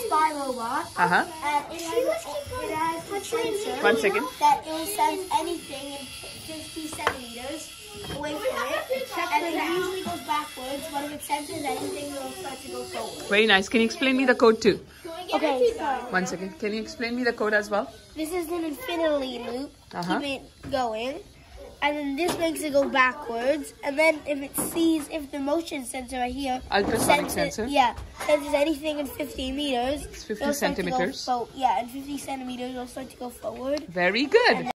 spy robot. Uh-huh. And it has a sensor. 1 second. That it will sense anything in 50 centimeters away from it. And it usually goes backwards, but if it senses anything, it will start to go forward. Very nice. Can you explain me the code too? Okay, so 1 second. Can you explain me the code as well? this is an infinity loop. Uh-huh. Keep it going. And then this makes it go backwards. And then if the motion sensor right here, Ultrasonic sensor. Yeah, senses anything in 50 meters. It's 50 it'll start to go centimeters. in 50 centimeters, it'll start to go forward. Very good.